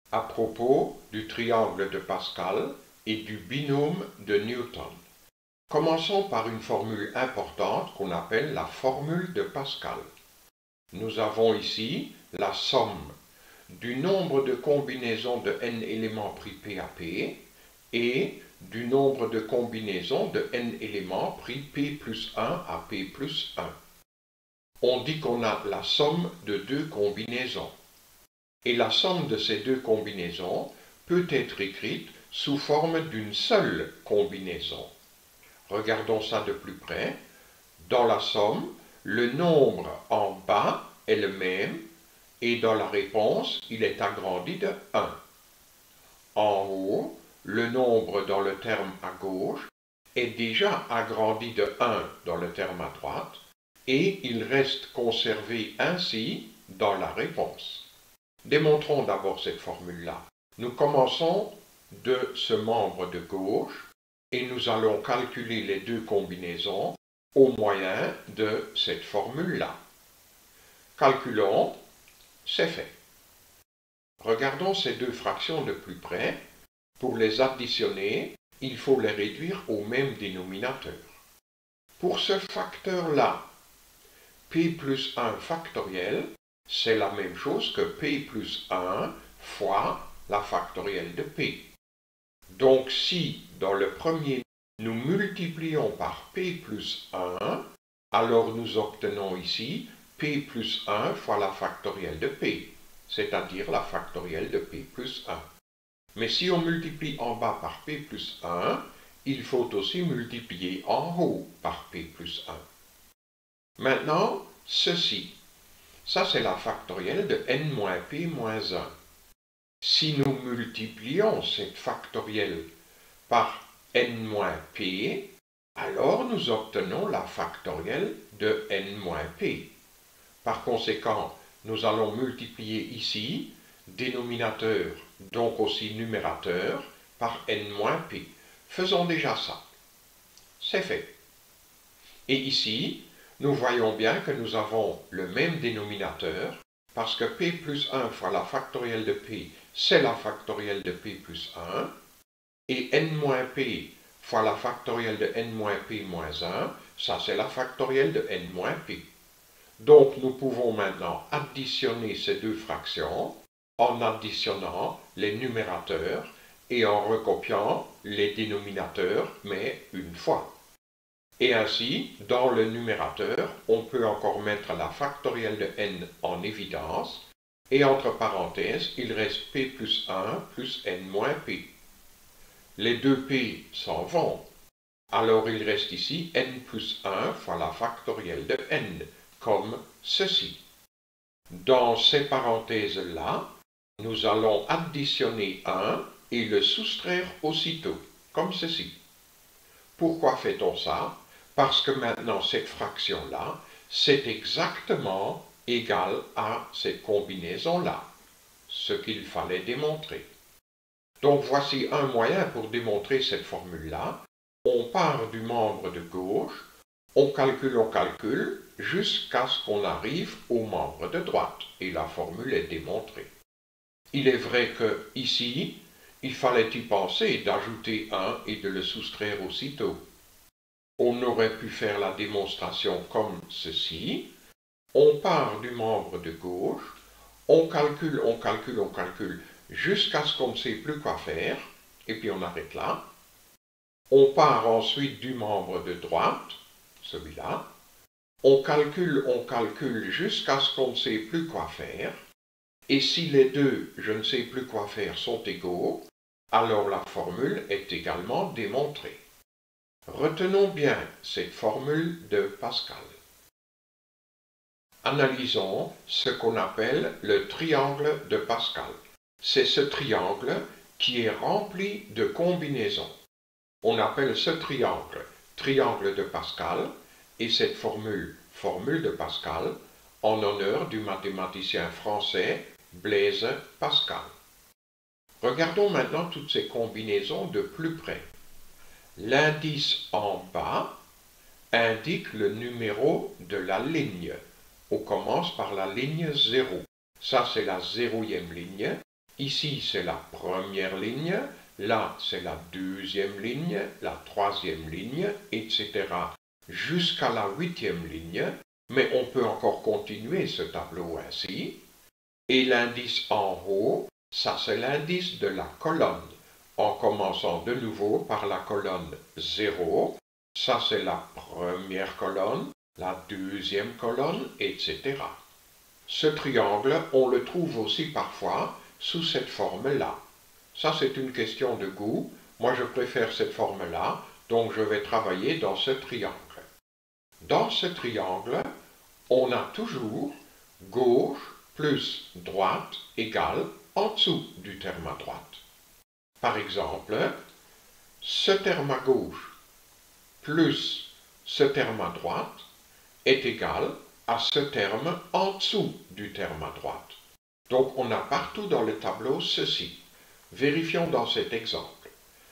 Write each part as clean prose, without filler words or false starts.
à propos du triangle de Pascal et du binôme de Newton. Commençons par une formule importante qu'on appelle la formule de Pascal. Nous avons ici la somme du nombre de combinaisons de n éléments pris P à P et du nombre de combinaisons de n éléments pris P plus 1 à P plus 1. On dit qu'on a la somme de deux combinaisons. Et la somme de ces deux combinaisons peut être écrite sous forme d'une seule combinaison. Regardons ça de plus près. Dans la somme, le nombre en bas est le même et dans la réponse, il est agrandi de 1. En haut, le nombre dans le terme à gauche est déjà agrandi de 1 dans le terme à droite et il reste conservé ainsi dans la réponse. Démontrons d'abord cette formule-là. Nous commençons de ce membre de gauche et nous allons calculer les deux combinaisons au moyen de cette formule-là. Calculons, c'est fait. Regardons ces deux fractions de plus près. Pour les additionner, il faut les réduire au même dénominateur. Pour ce facteur-là, P plus 1 factoriel, c'est la même chose que P plus 1 fois la factorielle de P. Donc si, dans le premier, nous multiplions par P plus 1, alors nous obtenons ici P plus 1 fois la factorielle de P, c'est-à-dire la factorielle de P plus 1. Mais si on multiplie en bas par P plus 1, il faut aussi multiplier en haut par P plus 1. Maintenant, ceci. Ça, c'est la factorielle de n moins p moins 1. Si nous multiplions cette factorielle par n moins p, alors nous obtenons la factorielle de n moins p. Par conséquent, nous allons multiplier ici, dénominateur, donc aussi numérateur, par n moins p. Faisons déjà ça. C'est fait. Et ici, nous voyons bien que nous avons le même dénominateur, parce que P plus 1 fois la factorielle de P, c'est la factorielle de P plus 1, et n moins P fois la factorielle de n moins P moins 1, ça c'est la factorielle de n moins P. Donc nous pouvons maintenant additionner ces deux fractions en additionnant les numérateurs et en recopiant les dénominateurs, mais une fois. Et ainsi, dans le numérateur, on peut encore mettre la factorielle de n en évidence, et entre parenthèses, il reste p plus 1 plus n moins p. Les deux p s'en vont, alors il reste ici n plus 1 fois la factorielle de n, comme ceci. Dans ces parenthèses-là, nous allons additionner 1 et le soustraire aussitôt, comme ceci. Pourquoi fait-on ça? Parce que maintenant, cette fraction-là, c'est exactement égal à cette combinaison-là, ce qu'il fallait démontrer. Donc, voici un moyen pour démontrer cette formule-là. On part du membre de gauche, on calcule, jusqu'à ce qu'on arrive au membre de droite, et la formule est démontrée. Il est vrai que, ici, il fallait y penser d'ajouter 1 et de le soustraire aussitôt. On aurait pu faire la démonstration comme ceci. On part du membre de gauche, on calcule, jusqu'à ce qu'on ne sait plus quoi faire, et puis on arrête là. On part ensuite du membre de droite, celui-là. On calcule jusqu'à ce qu'on ne sait plus quoi faire. Et si les deux, je ne sais plus quoi faire, sont égaux, alors la formule est également démontrée. Retenons bien cette formule de Pascal. Analysons ce qu'on appelle le triangle de Pascal. C'est ce triangle qui est rempli de combinaisons. On appelle ce triangle triangle de Pascal et cette formule formule de Pascal en honneur du mathématicien français Blaise Pascal. Regardons maintenant toutes ces combinaisons de plus près. L'indice en bas indique le numéro de la ligne. On commence par la ligne 0. Ça, c'est la 0e ligne. Ici, c'est la première ligne, là, c'est la deuxième ligne, la troisième ligne, etc. jusqu'à la huitième ligne, mais on peut encore continuer ce tableau ainsi. Et l'indice en haut, ça c'est l'indice de la colonne, en commençant de nouveau par la colonne 0, ça c'est la première colonne, la deuxième colonne, etc. Ce triangle, on le trouve aussi parfois sous cette forme-là. Ça c'est une question de goût, moi je préfère cette forme-là, donc je vais travailler dans ce triangle. Dans ce triangle, on a toujours gauche plus droite égale en dessous du terme à droite. Par exemple, ce terme à gauche plus ce terme à droite est égal à ce terme en dessous du terme à droite. Donc on a partout dans le tableau ceci. Vérifions dans cet exemple.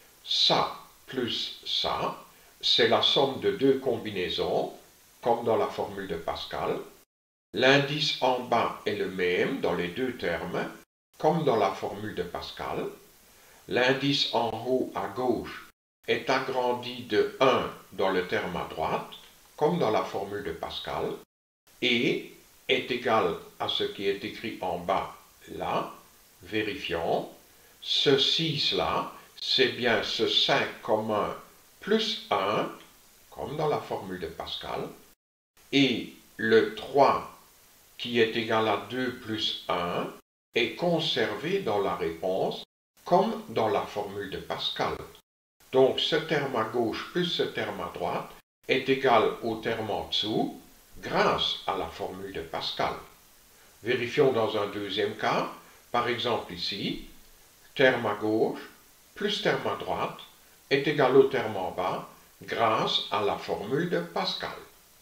Ça plus ça, c'est la somme de deux combinaisons, comme dans la formule de Pascal. L'indice en bas est le même dans les deux termes, comme dans la formule de Pascal. L'indice en haut à gauche est agrandi de 1 dans le terme à droite, comme dans la formule de Pascal, et est égal à ce qui est écrit en bas là. Vérifions. Ce 6-là, c'est bien ce 5 commun plus 1, comme dans la formule de Pascal, et le 3 qui est égal à 2 plus 1 est conservé dans la réponse comme dans la formule de Pascal. Donc ce terme à gauche plus ce terme à droite est égal au terme en dessous grâce à la formule de Pascal. Vérifions dans un deuxième cas, par exemple ici, terme à gauche plus terme à droite est égal au terme en bas grâce à la formule de Pascal.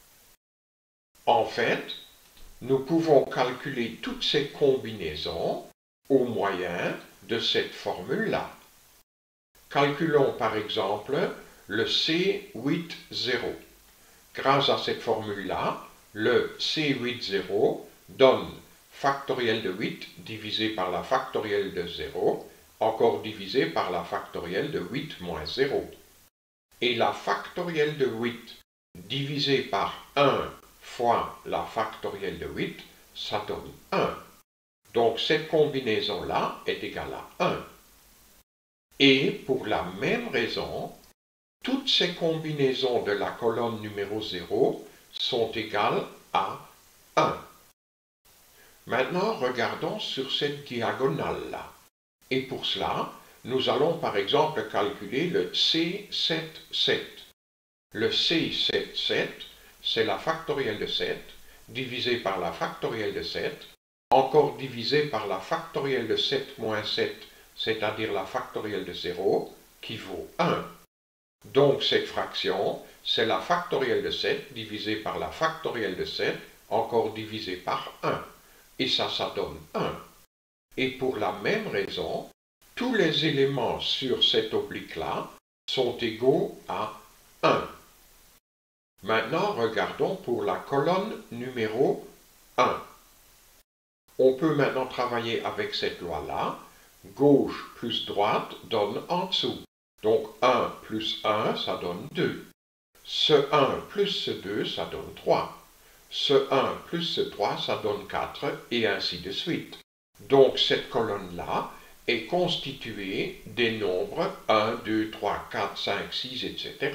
En fait, nous pouvons calculer toutes ces combinaisons au moyen de cette formule-là. Calculons par exemple le C80. Grâce à cette formule-là, le C80 donne factoriel de 8 divisé par la factorielle de 0, encore divisé par la factorielle de 8 moins 0. Et la factorielle de 8 divisé par 1 fois la factorielle de 8, ça donne 1. Donc cette combinaison-là est égale à 1. Et pour la même raison, toutes ces combinaisons de la colonne numéro 0 sont égales à 1. Maintenant, regardons sur cette diagonale-là. Et pour cela, nous allons par exemple calculer le C77. Le C77, c'est la factorielle de 7, divisé par la factorielle de 7, encore divisé par la factorielle de 7 moins 7, c'est-à-dire la factorielle de 0, qui vaut 1. Donc cette fraction, c'est la factorielle de 7 divisé par la factorielle de 7, encore divisé par 1. Et ça donne 1. Et pour la même raison, tous les éléments sur cet oblique-là sont égaux à 1. Maintenant, regardons pour la colonne numéro 1. On peut maintenant travailler avec cette loi-là. Gauche plus droite donne en dessous. Donc 1 plus 1, ça donne 2. Ce 1 plus ce 2, ça donne 3. Ce 1 plus ce 3, ça donne 4, et ainsi de suite. Donc cette colonne-là est constituée des nombres 1, 2, 3, 4, 5, 6, etc.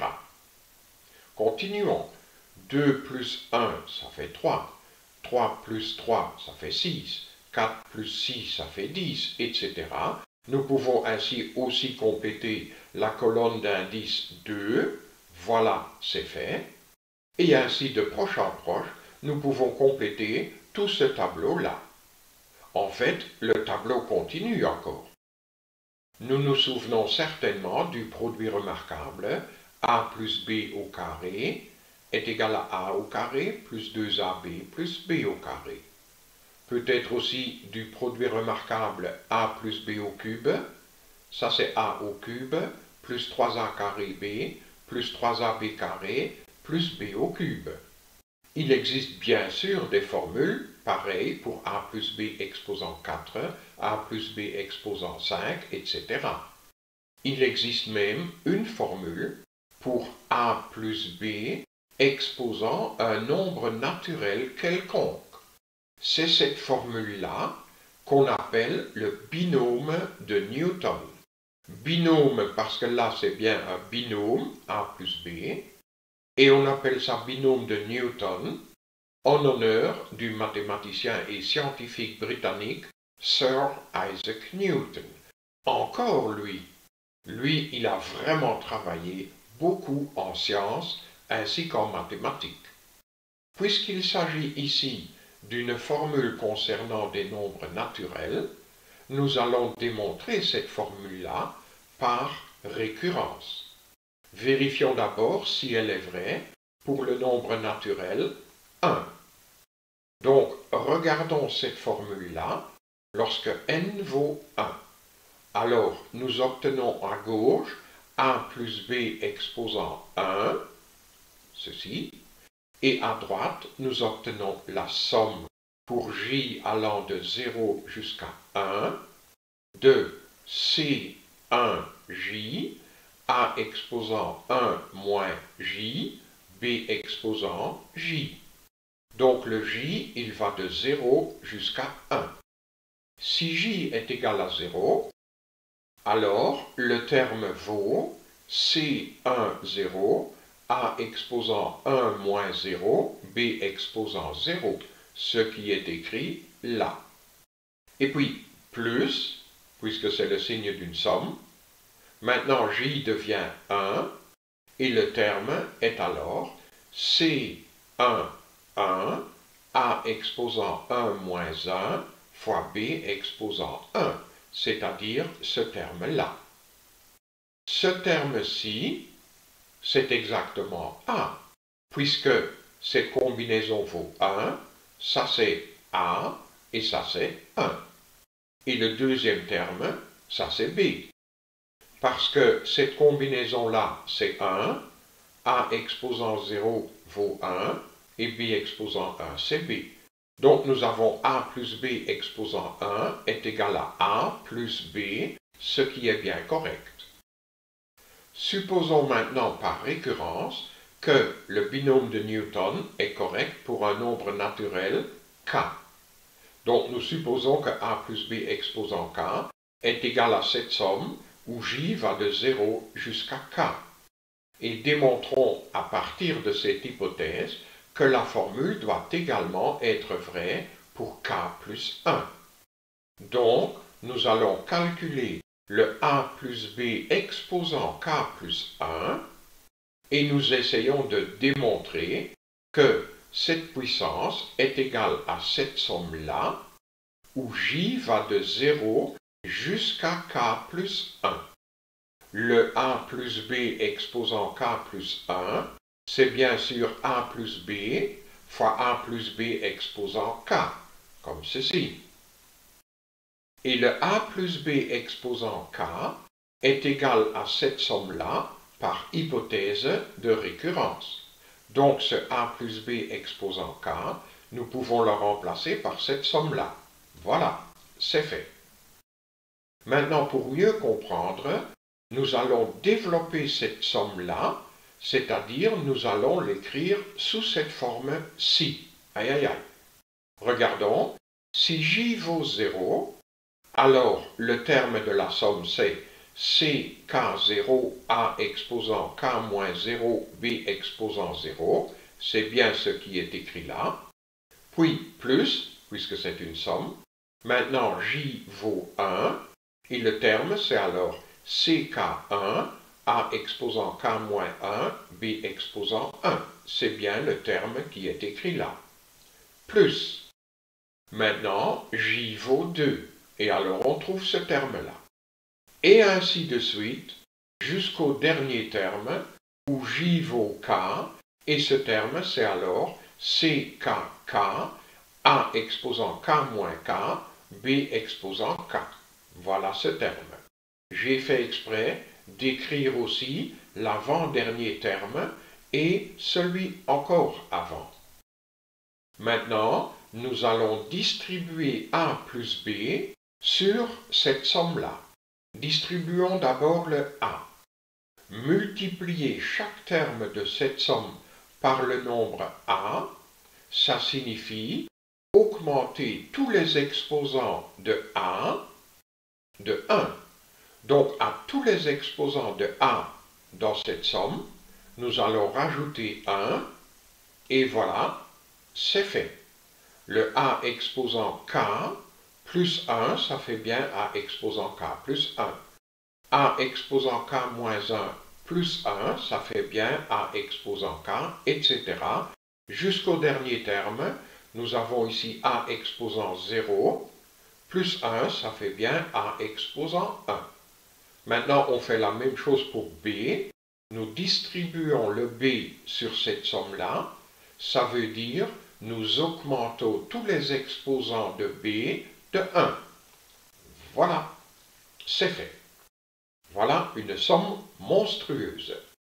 Continuons. 2 plus 1, ça fait 3. 3 plus 3, ça fait 6. 4 plus 6, ça fait 10, etc. Nous pouvons ainsi aussi compléter la colonne d'indice 2. Voilà, c'est fait. Et ainsi de proche en proche, nous pouvons compléter tout ce tableau-là. En fait, le tableau continue encore. Nous nous souvenons certainement du produit remarquable a plus b au carré est égal à a au carré plus 2ab plus b au carré. Peut-être aussi du produit remarquable a plus b au cube, ça c'est a au cube, plus 3a carré b, plus 3ab carré, plus b au cube. Il existe bien sûr des formules pareilles pour a plus b exposant 4, a plus b exposant 5, etc. Il existe même une formule pour a plus b exposant un nombre naturel quelconque. C'est cette formule-là qu'on appelle le binôme de Newton. Binôme parce que là c'est bien un binôme a plus b, et on appelle ça binôme de Newton en honneur du mathématicien et scientifique britannique Sir Isaac Newton. Encore lui, il a vraiment travaillé beaucoup en sciences ainsi qu'en mathématiques. Puisqu'il s'agit ici d'une formule concernant des nombres naturels, nous allons démontrer cette formule-là par récurrence. Vérifions d'abord si elle est vraie pour le nombre naturel 1. Donc, regardons cette formule-là lorsque n vaut 1. Alors, nous obtenons à gauche a plus b exposant 1, ceci, et à droite, nous obtenons la somme pour j allant de 0 jusqu'à 1 de C1j, a exposant 1 moins j, b exposant j. Donc le j, il va de 0 jusqu'à 1. Si j est égal à 0, alors le terme vaut C1, 0, a exposant 1 moins 0, b exposant 0, ce qui est écrit là. Et puis, plus, puisque c'est le signe d'une somme, maintenant j devient 1, et le terme est alors C1, 1, a exposant 1 moins 1, fois b exposant 1, c'est-à-dire ce terme-là. Ce terme-ci, c'est exactement a, puisque cette combinaison vaut 1, ça c'est a, et ça c'est 1. Et le deuxième terme, ça c'est b. Parce que cette combinaison-là, c'est 1, a exposant 0 vaut 1, et b exposant 1, c'est b. Donc nous avons a plus b exposant 1 est égal à a plus b, ce qui est bien correct. Supposons maintenant par récurrence que le binôme de Newton est correct pour un nombre naturel k. Donc nous supposons que a plus b exposant k est égal à cette somme où j va de 0 jusqu'à k. Et démontrons à partir de cette hypothèse que la formule doit également être vraie pour k plus 1. Donc, nous allons calculer le a plus b exposant k plus 1 et nous essayons de démontrer que cette puissance est égale à cette somme-là où j va de 0 jusqu'à k plus 1. Le a plus b exposant k plus 1, c'est bien sûr a plus b fois a plus b exposant k, comme ceci. Et le a plus b exposant k est égal à cette somme-là par hypothèse de récurrence. Donc ce a plus b exposant k, nous pouvons le remplacer par cette somme-là. Voilà, c'est fait. Maintenant, pour mieux comprendre, nous allons développer cette somme-là, c'est-à-dire nous allons l'écrire sous cette forme-ci. Aïe, aïe, aïe. Regardons, si j vaut 0, alors le terme de la somme c'est ck0 a exposant k moins 0 b exposant 0, c'est bien ce qui est écrit là, puis plus, puisque c'est une somme, maintenant j vaut 1, et le terme c'est alors ck1 a exposant k moins 1, b exposant 1, c'est bien le terme qui est écrit là, plus, maintenant j vaut 2, et alors on trouve ce terme-là. Et ainsi de suite, jusqu'au dernier terme, où j vaut k, et ce terme c'est alors ckk, a exposant k moins k, b exposant k. Voilà ce terme. J'ai fait exprès d'écrire aussi l'avant-dernier terme et celui encore avant. Maintenant, nous allons distribuer A plus B sur cette somme-là. Distribuons d'abord le A. Multiplier chaque terme de cette somme par le nombre A, ça signifie augmenter tous les exposants de A de 1. Donc à tous les exposants de A dans cette somme, nous allons rajouter 1 et voilà, c'est fait. Le A exposant K plus 1, ça fait bien A exposant K plus 1. A exposant K moins 1 plus 1, ça fait bien A exposant K, etc. Jusqu'au dernier terme, nous avons ici A exposant 0, plus 1, ça fait bien A exposant 1. Maintenant, on fait la même chose pour B. Nous distribuons le B sur cette somme-là. Ça veut dire, nous augmentons tous les exposants de B de 1. Voilà, c'est fait. Voilà une somme monstrueuse.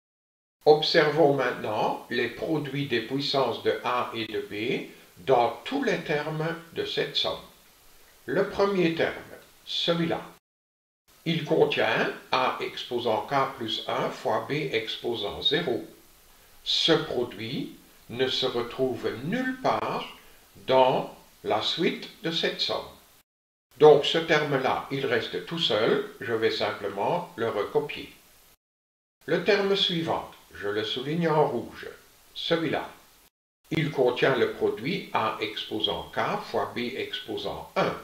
Observons maintenant les produits des puissances de A et de B dans tous les termes de cette somme. Le premier terme, celui-là, il contient A exposant K plus 1 fois B exposant 0. Ce produit ne se retrouve nulle part dans la suite de cette somme. Donc ce terme-là, il reste tout seul, je vais simplement le recopier. Le terme suivant, je le souligne en rouge, celui-là. Il contient le produit A exposant K fois B exposant 1.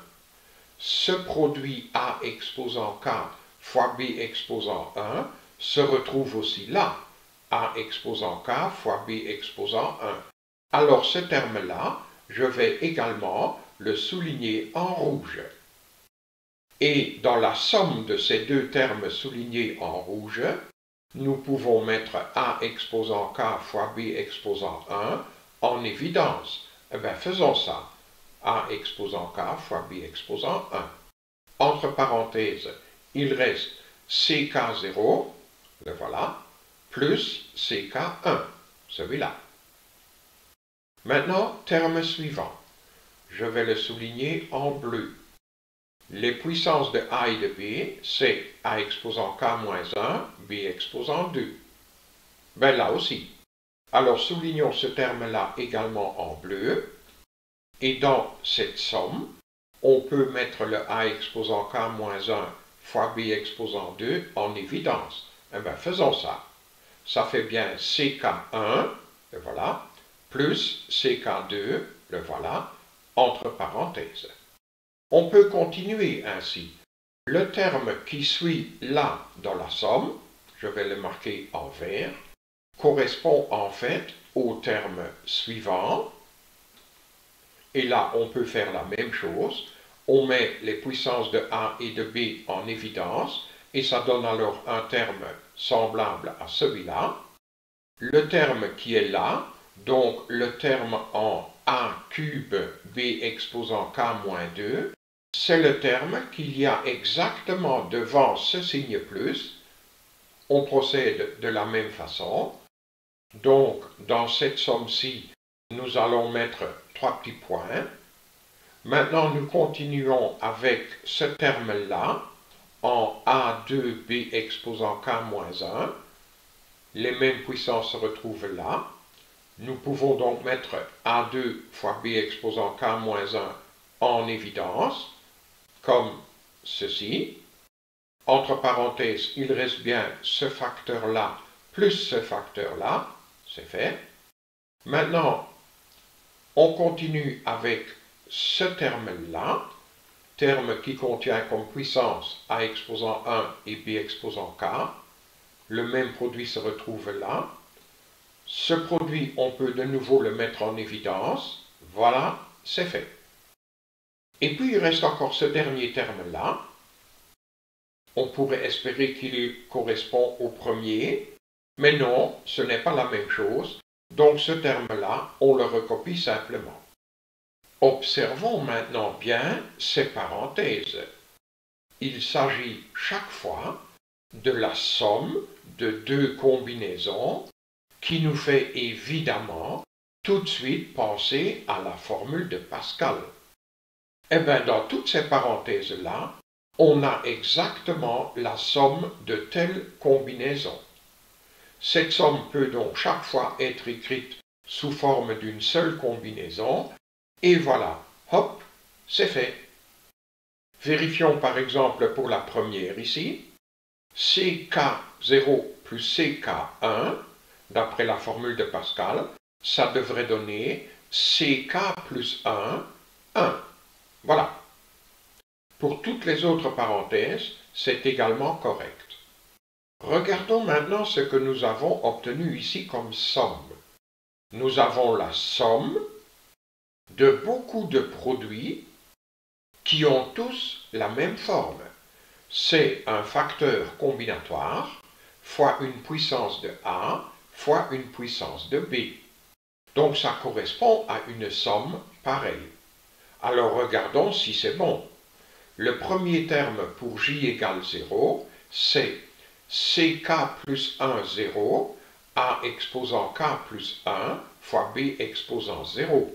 Ce produit A exposant K fois B exposant 1 se retrouve aussi là, A exposant K fois B exposant 1. Alors ce terme-là, je vais également le souligner en rouge. Et dans la somme de ces deux termes soulignés en rouge, nous pouvons mettre A exposant K fois B exposant 1 en évidence. Eh bien, faisons ça. A exposant K fois B exposant 1. Entre parenthèses, il reste CK0, le voilà, plus CK1, celui-là. Maintenant, terme suivant. Je vais le souligner en bleu. Les puissances de A et de B, c'est A exposant K moins 1, B exposant 2. Ben là aussi. Alors soulignons ce terme-là également en bleu. Et dans cette somme, on peut mettre le A exposant K moins 1 fois B exposant 2 en évidence. Eh bien, faisons ça. Ça fait bien CK1, le voilà, plus CK2, le voilà, entre parenthèses. On peut continuer ainsi. Le terme qui suit là dans la somme, je vais le marquer en vert, correspond en fait au terme suivant. Et là, on peut faire la même chose. On met les puissances de A et de B en évidence, et ça donne alors un terme semblable à celui-là. Le terme qui est là, donc le terme en A cube B exposant K moins 2, c'est le terme qu'il y a exactement devant ce signe plus. On procède de la même façon. Donc, dans cette somme-ci, nous allons mettre 3 petits points. Maintenant, nous continuons avec ce terme-là, en A2B exposant K moins 1. Les mêmes puissances se retrouvent là. Nous pouvons donc mettre A2 fois B exposant K moins 1 en évidence, comme ceci. Entre parenthèses, il reste bien ce facteur-là plus ce facteur-là. C'est fait. Maintenant, on continue avec ce terme-là, terme qui contient comme puissance A exposant 1 et B exposant K. Le même produit se retrouve là. Ce produit, on peut de nouveau le mettre en évidence. Voilà, c'est fait. Et puis, il reste encore ce dernier terme-là. On pourrait espérer qu'il correspond au premier, mais non, ce n'est pas la même chose. Donc, ce terme-là, on le recopie simplement. Observons maintenant bien ces parenthèses. Il s'agit chaque fois de la somme de deux combinaisons qui nous fait évidemment tout de suite penser à la formule de Pascal. Eh bien, dans toutes ces parenthèses-là, on a exactement la somme de telle combinaison. Cette somme peut donc chaque fois être écrite sous forme d'une seule combinaison, et voilà, hop, c'est fait. Vérifions par exemple pour la première ici, CK0 plus CK1, d'après la formule de Pascal, ça devrait donner CK plus 1, 1. Voilà. Pour toutes les autres parenthèses, c'est également correct. Regardons maintenant ce que nous avons obtenu ici comme somme. Nous avons la somme de beaucoup de produits qui ont tous la même forme. C'est un facteur combinatoire fois une puissance de A fois une puissance de B. Donc ça correspond à une somme pareille. Alors regardons si c'est bon. Le premier terme pour j égale 0, c'est ck plus 1, 0, a exposant k plus 1 fois b exposant 0.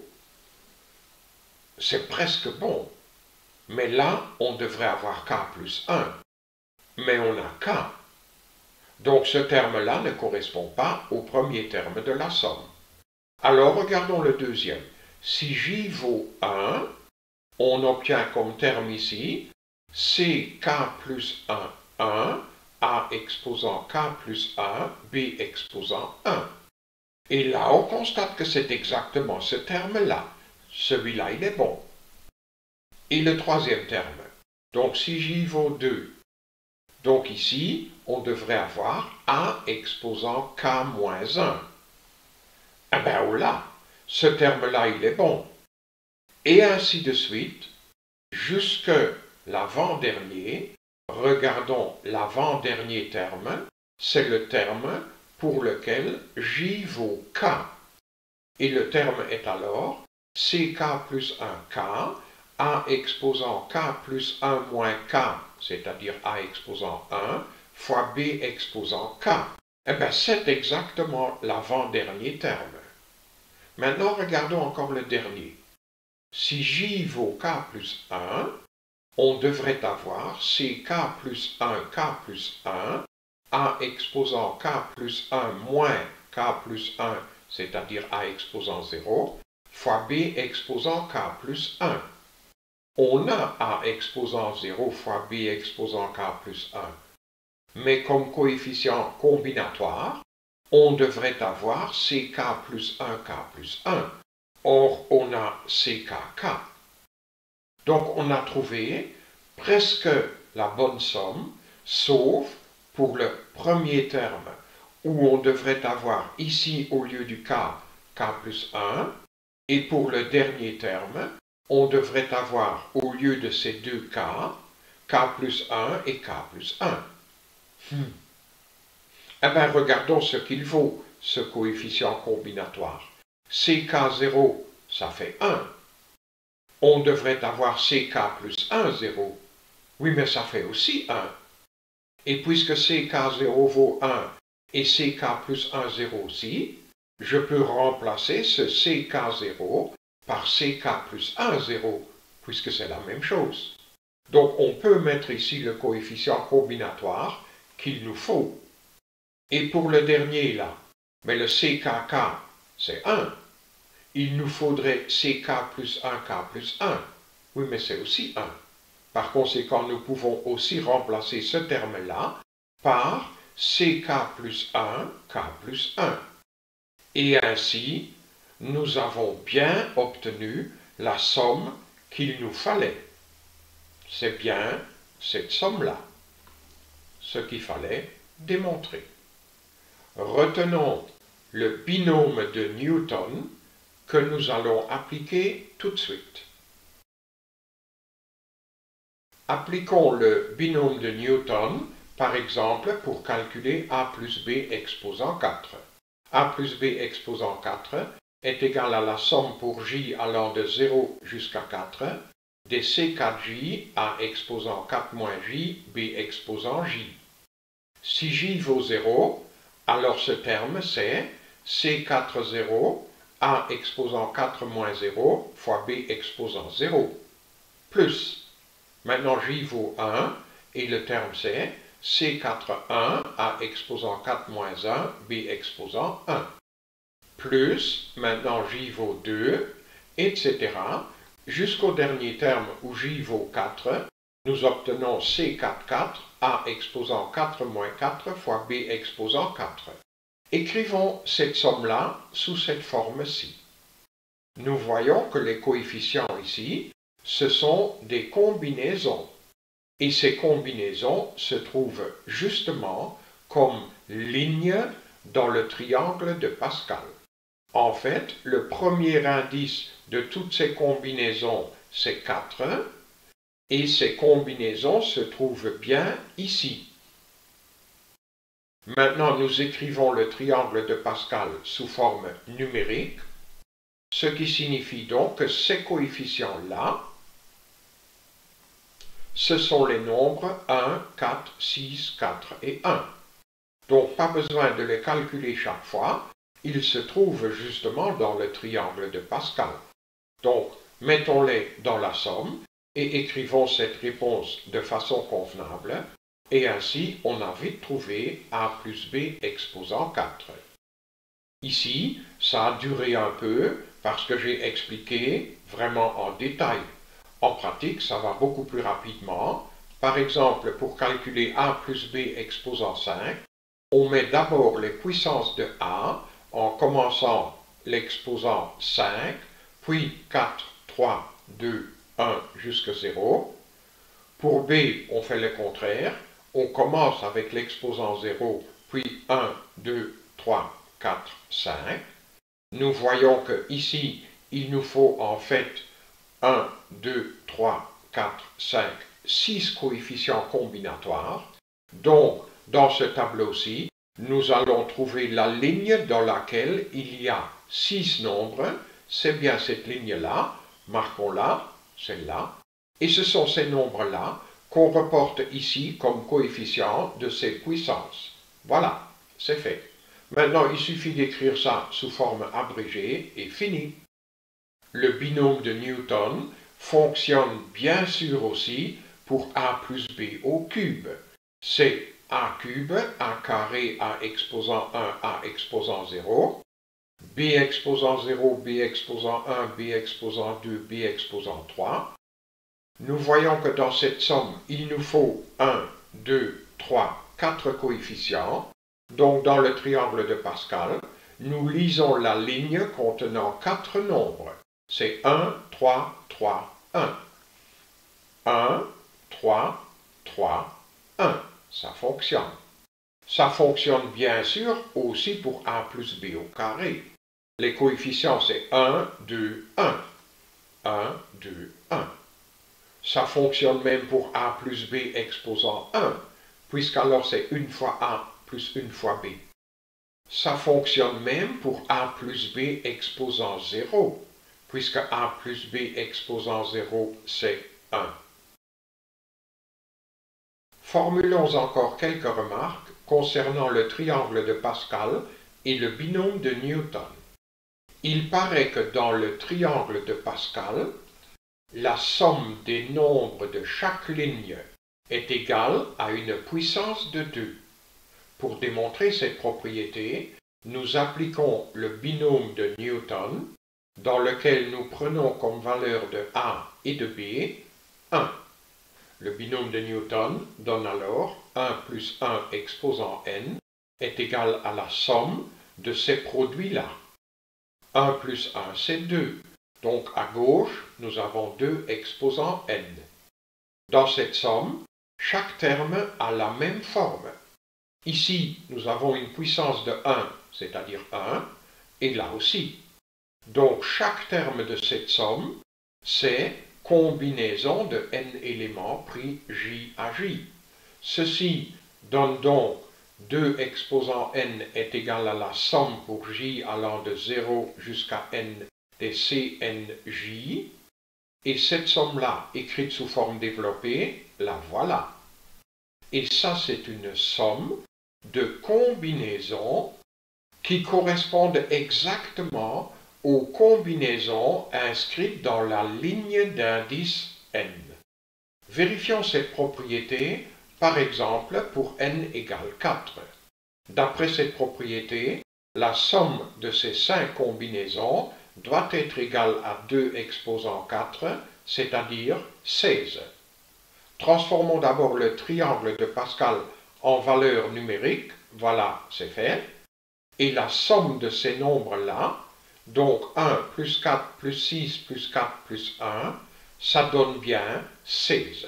C'est presque bon. Mais là, on devrait avoir k plus 1. Mais on a k. Donc ce terme-là ne correspond pas au premier terme de la somme. Alors regardons le deuxième. Si j vaut 1, on obtient comme terme ici ck plus 1, 1, a exposant k plus 1, b exposant 1. Et là, on constate que c'est exactement ce terme-là. Celui-là, il est bon. Et le troisième terme. Donc si j vaut 2, donc ici, on devrait avoir a exposant k moins 1. Eh bien, oh là, ce terme-là, il est bon. Et ainsi de suite, jusque l'avant-dernier. Regardons l'avant-dernier terme, c'est le terme pour lequel j vaut k. Et le terme est alors ck plus 1k, a exposant k plus 1 moins k, c'est-à-dire a exposant 1, fois b exposant k. Eh bien, c'est exactement l'avant-dernier terme. Maintenant, regardons encore le dernier. Si j vaut k plus 1, on devrait avoir ck plus 1, k plus 1, a exposant k plus 1 moins k plus 1, c'est-à-dire a exposant 0, fois b exposant k plus 1. On a a exposant 0 fois b exposant k plus 1. Mais comme coefficient combinatoire, on devrait avoir ck plus 1, k plus 1. Or, on a ckk. Donc, on a trouvé presque la bonne somme, sauf pour le premier terme, où on devrait avoir ici, au lieu du k, k plus 1, et pour le dernier terme, on devrait avoir, au lieu de ces deux k, k plus 1 et k plus 1. Eh bien, regardons ce qu'il vaut, ce coefficient combinatoire. ck0, ça fait 1. On devrait avoir ck plus 1, 0. Oui, mais ça fait aussi 1. Et puisque ck0 vaut 1 et ck plus 1, 0 aussi, je peux remplacer ce ck0 par ck plus 1, 0, puisque c'est la même chose. Donc on peut mettre ici le coefficient combinatoire qu'il nous faut. Et pour le dernier là, mais le ckk, c'est 1. Il nous faudrait ck plus 1, k plus 1. Oui, mais c'est aussi 1. Par conséquent, nous pouvons aussi remplacer ce terme-là par ck plus 1, k plus 1. Et ainsi, nous avons bien obtenu la somme qu'il nous fallait. C'est bien cette somme-là, ce qu'il fallait démontrer. Retenons le binôme de Newton que nous allons appliquer tout de suite. Appliquons le binôme de Newton, par exemple, pour calculer a plus b exposant 4. a plus b exposant 4 est égal à la somme pour j allant de 0 jusqu'à 4 des c4j a exposant 4 moins j, b exposant j. Si j vaut 0, alors ce terme c'est c4 0 a exposant 4 moins 0 fois b exposant 0, plus, maintenant j vaut 1, et le terme c'est C4 1 a exposant 4 moins 1, b exposant 1, plus, maintenant j vaut 2, etc., jusqu'au dernier terme où j vaut 4, nous obtenons C4 a exposant 4 moins 4 fois b exposant 4. Écrivons cette somme-là sous cette forme-ci. Nous voyons que les coefficients ici, ce sont des combinaisons. Et ces combinaisons se trouvent justement comme lignes dans le triangle de Pascal. En fait, le premier indice de toutes ces combinaisons, c'est 4, et ces combinaisons se trouvent bien ici. Maintenant, nous écrivons le triangle de Pascal sous forme numérique, ce qui signifie donc que ces coefficients-là, ce sont les nombres 1, 4, 6, 4 et 1. Donc, pas besoin de les calculer chaque fois, ils se trouvent justement dans le triangle de Pascal. Donc, mettons-les dans la somme et écrivons cette réponse de façon convenable, et ainsi on a vite trouvé a plus b exposant 4. Ici, ça a duré un peu parce que j'ai expliqué vraiment en détail. En pratique, ça va beaucoup plus rapidement. Par exemple, pour calculer a plus b exposant 5, on met d'abord les puissances de a en commençant l'exposant 5, puis 4, 3, 2, 1 jusqu'à 0. Pour b, on fait le contraire. On commence avec l'exposant 0, puis 1, 2, 3, 4, 5. Nous voyons que ici, il nous faut en fait 1, 2, 3, 4, 5, 6 coefficients combinatoires. Donc, dans ce tableau-ci, nous allons trouver la ligne dans laquelle il y a 6 nombres. C'est bien cette ligne-là. Marquons-la, celle-là. Et ce sont ces nombres-là qu'on reporte ici comme coefficients de ces puissances. Voilà, c'est fait. Maintenant, il suffit d'écrire ça sous forme abrégée et fini. Le binôme de Newton fonctionne bien sûr aussi pour a plus b au cube. C'est a cube, a carré, a exposant 1, a exposant 0, b exposant 0, b exposant 1, b exposant 2, b exposant 3. Nous voyons que dans cette somme, il nous faut 1, 2, 3, 4 coefficients. Donc dans le triangle de Pascal, nous lisons la ligne contenant 4 nombres. C'est 1, 3, 3, 1. 1, 3, 3, 1. Ça fonctionne. Ça fonctionne bien sûr aussi pour a plus b au carré. Les coefficients c'est 1, 2, 1. 1, 2, 1. Ça fonctionne même pour a plus b exposant 1, puisqu'alors c'est 1 fois a plus 1 fois b. Ça fonctionne même pour a plus b exposant 0, puisque a plus b exposant 0 c'est 1. Formulons encore quelques remarques concernant le triangle de Pascal et le binôme de Newton. Il paraît que dans le triangle de Pascal, la somme des nombres de chaque ligne est égale à une puissance de 2. Pour démontrer cette propriété, nous appliquons le binôme de Newton, dans lequel nous prenons comme valeur de a et de b 1. Le binôme de Newton donne alors 1 plus 1 exposant n est égal à la somme de ces produits-là. 1 plus 1 c'est 2. Donc à gauche, nous avons 2 exposant n. Dans cette somme, chaque terme a la même forme. Ici, nous avons une puissance de 1, c'est-à-dire 1, et là aussi. Donc chaque terme de cette somme, c'est combinaison de n éléments pris j à j. Ceci donne donc 2 exposant n est égal à la somme pour j allant de 0 jusqu'à n des CNJ, et cette somme-là, écrite sous forme développée, la voilà. Et ça, c'est une somme de combinaisons qui correspondent exactement aux combinaisons inscrites dans la ligne d'indice n. Vérifions cette propriété, par exemple, pour n égale 4. D'après cette propriété, la somme de ces 5 combinaisons doit être égale à 2 exposant 4, c'est-à-dire 16. Transformons d'abord le triangle de Pascal en valeur numérique, voilà, c'est fait. Et la somme de ces nombres-là, donc 1 plus 4 plus 6 plus 4 plus 1, ça donne bien 16.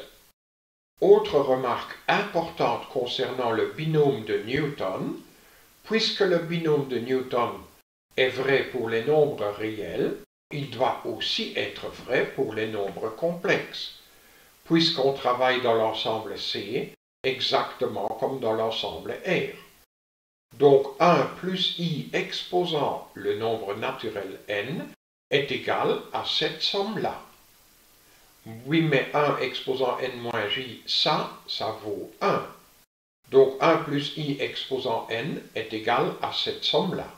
Autre remarque importante concernant le binôme de Newton, puisque le binôme de Newton est vrai pour les nombres réels, il doit aussi être vrai pour les nombres complexes, puisqu'on travaille dans l'ensemble C exactement comme dans l'ensemble R. Donc 1 plus I exposant le nombre naturel n est égal à cette somme-là. Oui, mais 1 exposant n moins j, ça vaut 1. Donc 1 plus I exposant n est égal à cette somme-là.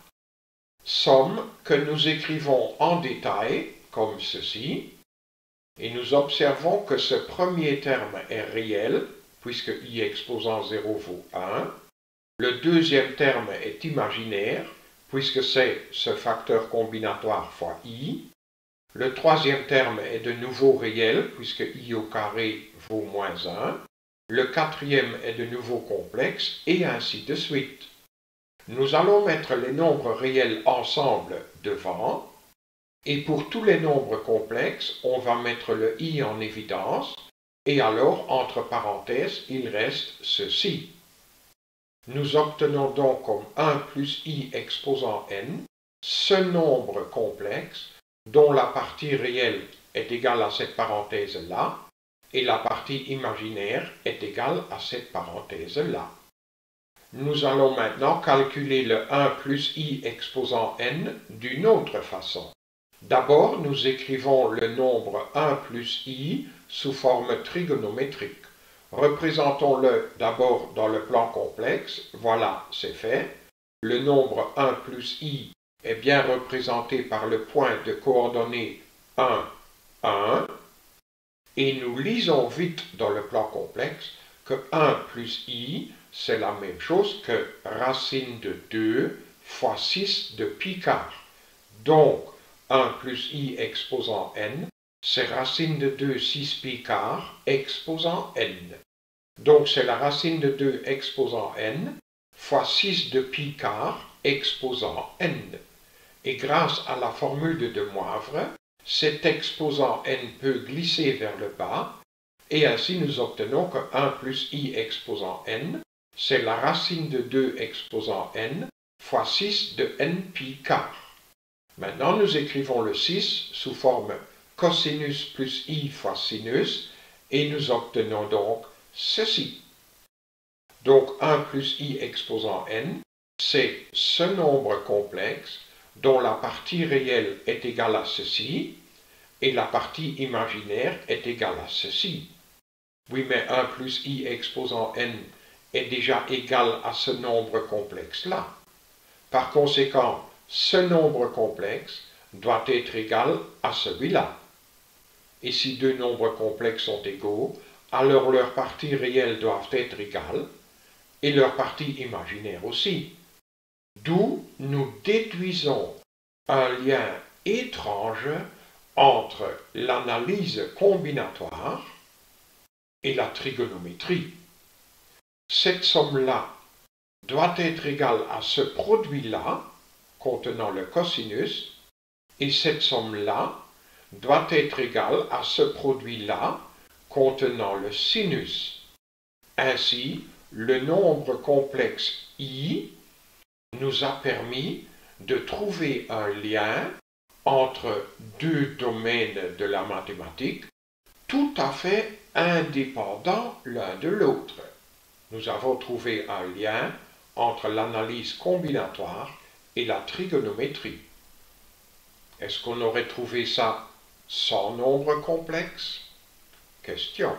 Somme que nous écrivons en détail, comme ceci, et nous observons que ce premier terme est réel, puisque I exposant 0 vaut 1. Le deuxième terme est imaginaire, puisque c'est ce facteur combinatoire fois I. Le troisième terme est de nouveau réel, puisque I au carré vaut moins 1. Le quatrième est de nouveau complexe, et ainsi de suite. Nous allons mettre les nombres réels ensemble devant, et pour tous les nombres complexes, on va mettre le I en évidence, et alors, entre parenthèses, il reste ceci. Nous obtenons donc comme 1 plus I exposant n, ce nombre complexe dont la partie réelle est égale à cette parenthèse-là, et la partie imaginaire est égale à cette parenthèse-là. Nous allons maintenant calculer le 1 plus I exposant n d'une autre façon. D'abord, nous écrivons le nombre 1 plus I sous forme trigonométrique. Représentons-le d'abord dans le plan complexe, voilà, c'est fait. Le nombre 1 plus I est bien représenté par le point de coordonnées 1, 1, et nous lisons vite dans le plan complexe que 1 plus I, c'est la même chose que racine de 2 fois 6 de pi quart. Donc, 1 plus I exposant n, c'est racine de 2 6 pi quart exposant n. Donc c'est la racine de 2 exposant n fois 6 de pi quart exposant n. Et grâce à la formule de De Moivre, cet exposant n peut glisser vers le bas, et ainsi nous obtenons que 1 plus I exposant n, c'est la racine de 2 exposant n fois 6 de n pi quart. Maintenant nous écrivons le 6 sous forme cosinus plus I fois sinus, et nous obtenons donc ceci. Donc 1 plus I exposant n, c'est ce nombre complexe dont la partie réelle est égale à ceci, et la partie imaginaire est égale à ceci. Oui, mais 1 plus I exposant n est déjà égal à ce nombre complexe-là. Par conséquent, ce nombre complexe doit être égal à celui-là. Et si deux nombres complexes sont égaux, alors leurs parties réelles doivent être égales, et leurs parties imaginaires aussi. D'où nous déduisons un lien étrange entre l'analyse combinatoire et la trigonométrie. Cette somme-là doit être égale à ce produit-là, contenant le cosinus, et cette somme-là doit être égale à ce produit-là, contenant le sinus. Ainsi, le nombre complexe I nous a permis de trouver un lien entre deux domaines de la mathématique tout à fait indépendants l'un de l'autre. Nous avons trouvé un lien entre l'analyse combinatoire et la trigonométrie. Est-ce qu'on aurait trouvé ça sans nombre complexe? Question.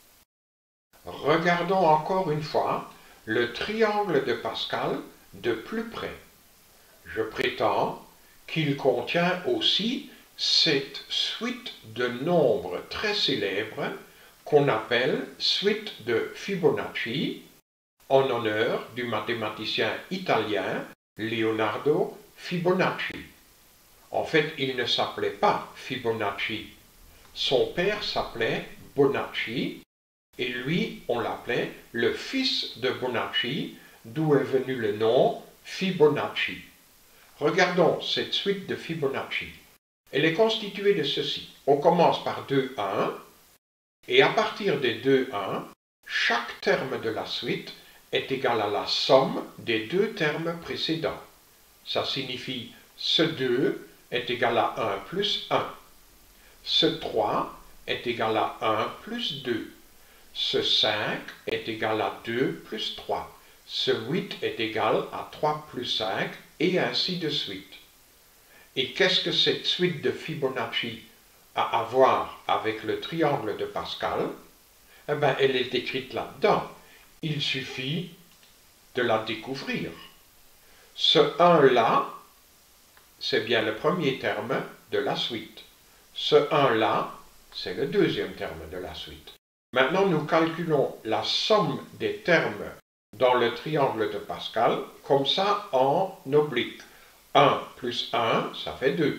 Regardons encore une fois le triangle de Pascal de plus près. Je prétends qu'il contient aussi cette suite de nombres très célèbres qu'on appelle suite de Fibonacci, en honneur du mathématicien italien Leonardo Fibonacci. En fait, il ne s'appelait pas Fibonacci. Son père s'appelait Bonacci, et lui, on l'appelait le fils de Bonacci, d'où est venu le nom Fibonacci. Regardons cette suite de Fibonacci. Elle est constituée de ceci. On commence par 2, 1, et à partir des 2, 1, chaque terme de la suite est égal à la somme des deux termes précédents. Ça signifie ce 2 est égal à 1 plus 1. Ce 3 est égal à 1 plus 2. Ce 5 est égal à 2 plus 3. Ce 8 est égal à 3 plus 5, et ainsi de suite. Et qu'est-ce que cette suite de Fibonacci a à voir avec le triangle de Pascal? Eh bien, elle est écrite là-dedans. Il suffit de la découvrir. Ce 1-là, c'est bien le premier terme de la suite. Ce 1-là, c'est le deuxième terme de la suite. Maintenant, nous calculons la somme des termes dans le triangle de Pascal, comme ça en oblique. 1 plus 1, ça fait 2.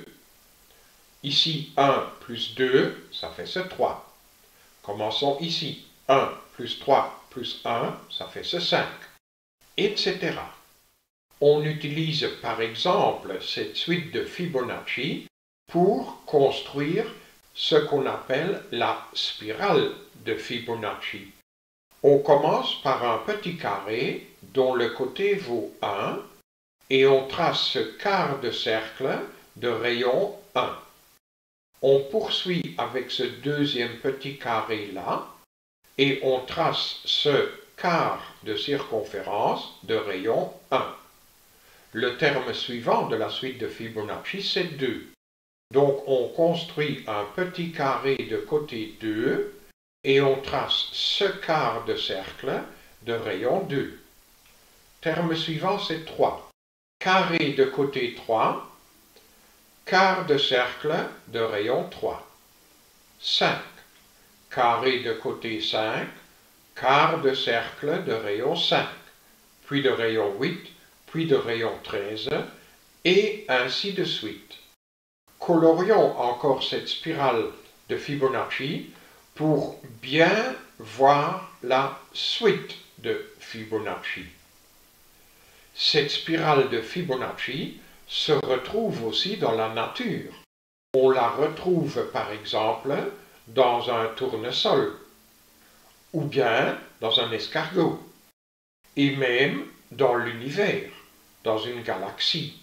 Ici, 1 plus 2, ça fait ce 3. Commençons ici. 1 plus 3 plus 1, ça fait ce 5. Etc. On utilise par exemple cette suite de Fibonacci pour construire ce qu'on appelle la spirale de Fibonacci. On commence par un petit carré dont le côté vaut 1 et on trace ce quart de cercle de rayon 1. On poursuit avec ce deuxième petit carré là et on trace ce quart de circonférence de rayon 1. Le terme suivant de la suite de Fibonacci, c'est 2. Donc on construit un petit carré de côté 2 et on trace ce quart de cercle de rayon 2. Terme suivant, c'est 3. Carré de côté 3, quart de cercle de rayon 3. 5. Carré de côté 5, quart de cercle de rayon 5, puis de rayon 8, puis de rayon 13, et ainsi de suite. Colorions encore cette spirale de Fibonacci pour bien voir la suite de Fibonacci. Cette spirale de Fibonacci se retrouve aussi dans la nature. On la retrouve par exemple dans un tournesol, ou bien dans un escargot, et même dans l'univers, dans une galaxie.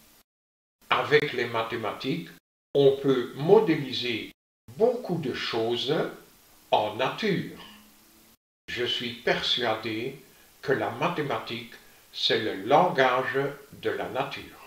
Avec les mathématiques, on peut modéliser beaucoup de choses en nature. Je suis persuadé que la mathématique, c'est le langage de la nature.